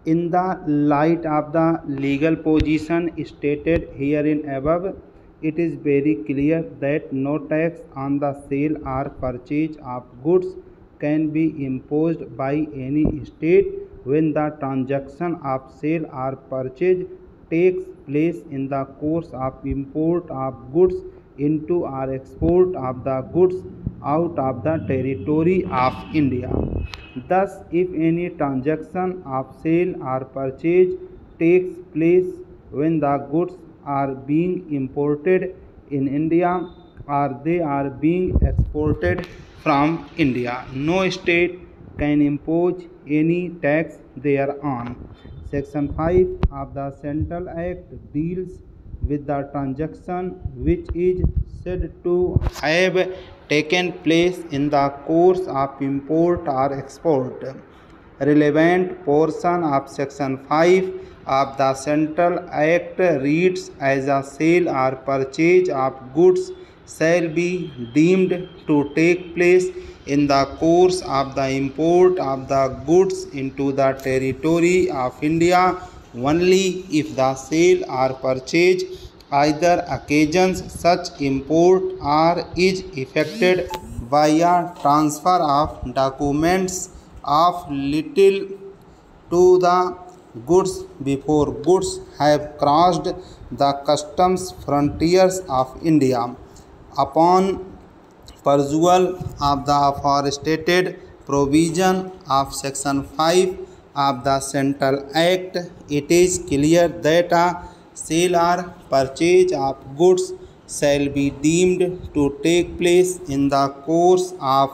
In the light of the legal position stated herein above, it is very clear that no tax on the sale or purchase of goods can be imposed by any state when the transaction of sale or purchase takes place in the course of import of goods into or export of the goods out of the territory of India. Thus, if any transaction of sale or purchase takes place when the goods are being imported in India or they are being exported from India, no state can impose any tax thereon. Section 5 of the Central Act deals with the transaction which is said to have taken place in the course of import or export. Relevant portion of Section 5 of the Central Act reads as a sale or purchase of goods shall be deemed to take place in the course of the import of the goods into the territory of India only if the sale or purchase either occasions such import or is effected by a transfer of documents of little to the goods before goods have crossed the customs frontiers of India. Upon perusal of the aforestated provision of Section 5 of the Central Act, it is clear that a sale or purchase of goods shall be deemed to take place in the course of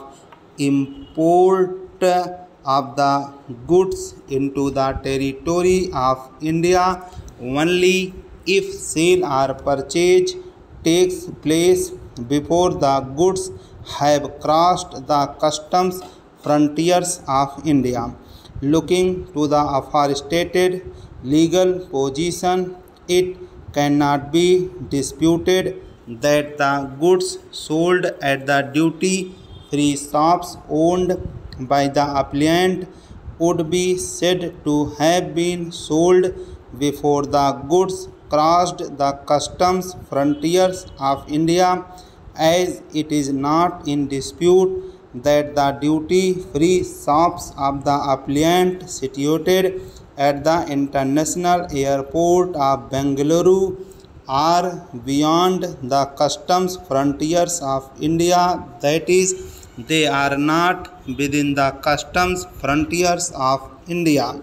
import of the goods into the territory of India only if sale or purchase takes place before the goods have crossed the customs frontiers of India. Looking to the aforestated legal position, it cannot be disputed that the goods sold at the duty-free shops owned by the applicant would be said to have been sold before the goods crossed the customs frontiers of India, as it is not in dispute that the duty-free shops of the applicant situated at the International Airport of Bengaluru are beyond the customs frontiers of India, that is, they are not within the customs frontiers of India.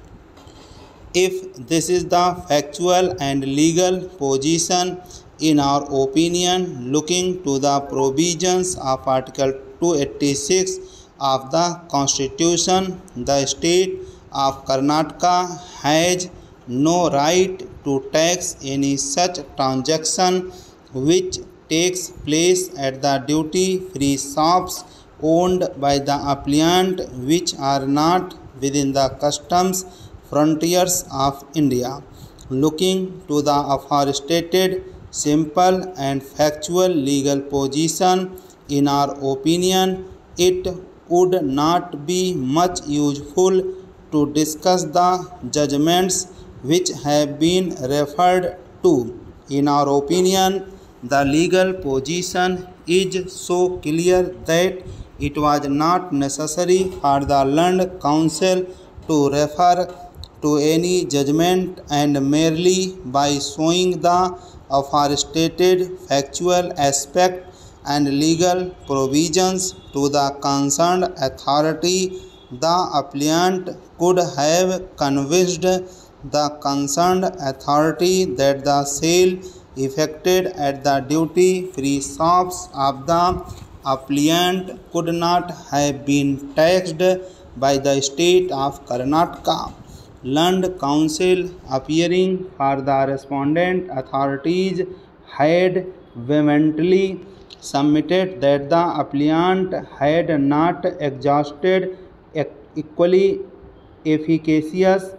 If this is the factual and legal position, in our opinion, looking to the provisions of Article 286 of the Constitution, the state of Karnataka has no right to tax any such transaction which takes place at the duty-free shops owned by the applicant which are not within the customs frontiers of India. Looking to the aforestated simple and factual legal position, in our opinion, it would not be much useful to discuss the judgments which have been referred to. In our opinion, the legal position is so clear that it was not necessary for the learned counsel to refer to any judgment, and merely by showing the aforestated factual aspect and legal provisions to the concerned authority, the applicant could have convinced the concerned authority that the sale effected at the duty-free shops of the applicant could not have been taxed by the state of Karnataka. Learned counsel appearing for the respondent authorities had vehemently submitted that the applicant had not exhausted equally efficacious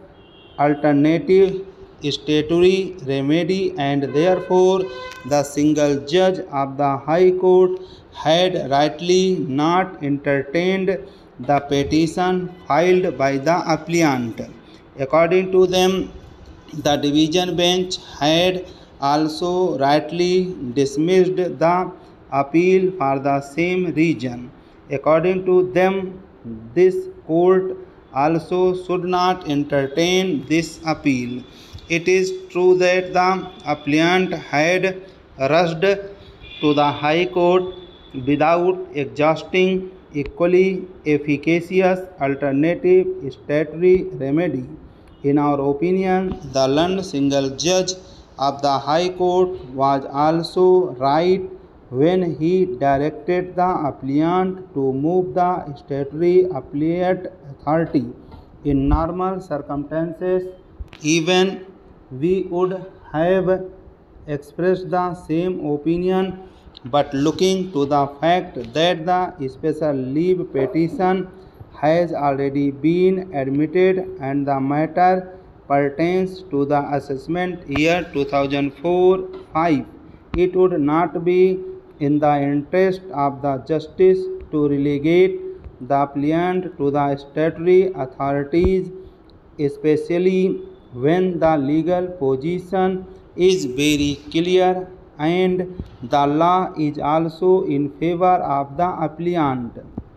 alternative statutory remedy, and therefore the single judge of the High Court had rightly not entertained the petition filed by the applicant. According to them, the division bench had also rightly dismissed the appeal for the same reason. According to them, this court also should not entertain this appeal. It is true that the appellant had rushed to the High Court without exhausting equally efficacious alternative statutory remedy. In our opinion, the learned single judge of the High Court was also right when he directed the appellant to move the statutory appellate authority. In normal circumstances, even we would have expressed the same opinion, but looking to the fact that the special leave petition has already been admitted and the matter pertains to the assessment year 2004-5, it would not be in the interest of the justice to relegate the appellant to the statutory authorities, especially when the legal position is very clear and the law is also in favor of the appellant.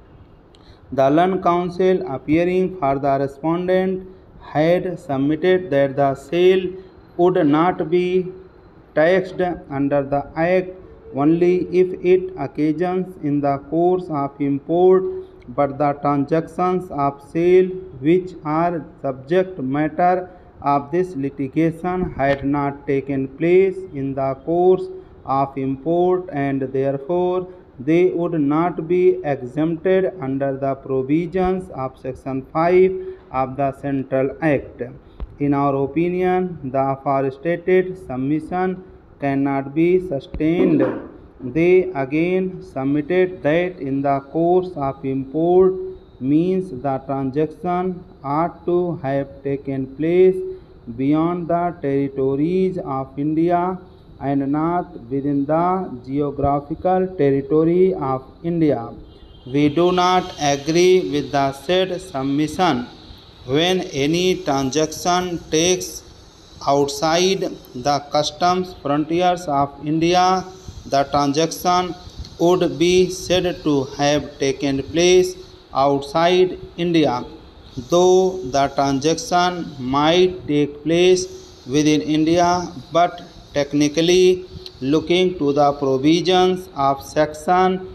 The learned counsel appearing for the respondent had submitted that the sale would not be taxed under the Act only if it occasions in the course of import, but the transactions of sale which are subject matter of this litigation had not taken place in the course of import, and therefore they would not be exempted under the provisions of Section 5 of the Central Act. In our opinion, the aforestated submission cannot be sustained. They again submitted that in the course of import means the transaction ought to have taken place beyond the territories of India and not within the geographical territory of India. We do not agree with the said submission. When any transaction takes outside the customs frontiers of India, the transaction would be said to have taken place outside India, though the transaction might take place within India, but technically, looking to the provisions of Section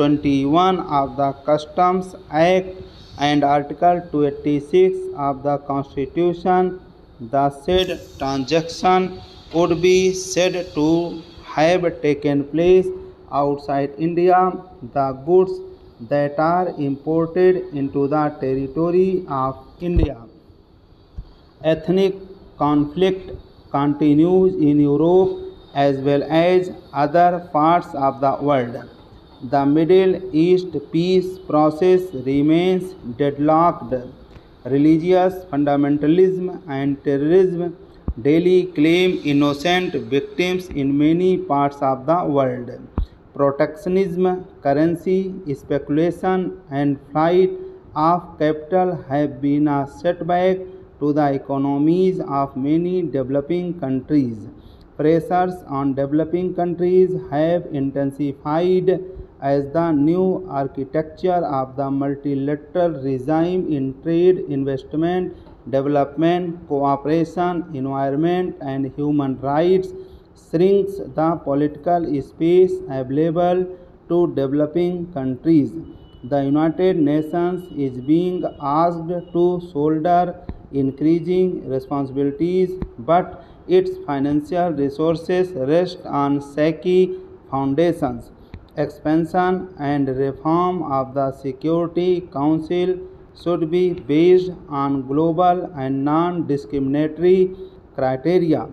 21 of the Customs Act and Article 286 of the Constitution, the said transaction would be said to have taken place outside India. The goods that are imported into the territory of India. Ethnic conflict continues in Europe as well as other parts of the world. The Middle East peace process remains deadlocked. Religious fundamentalism and terrorism daily claim innocent victims in many parts of the world. Protectionism, currency speculation, and flight of capital have been a setback to the economies of many developing countries. Pressures on developing countries have intensified as the new architecture of the multilateral regime in trade, investment, development, cooperation, environment, and human rights shrinks the political space available to developing countries. The United Nations is being asked to shoulder increasing responsibilities, but its financial resources rest on shaky foundations. Expansion and reform of the Security Council should be based on global and non-discriminatory criteria.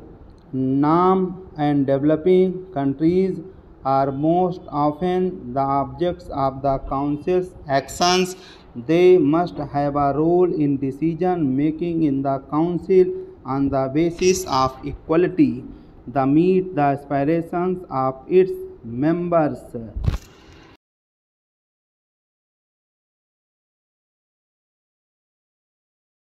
Non and developing countries are most often the objects of the Council's actions. They must have a role in decision making in the Council on the basis of equality, to meet the aspirations of its members.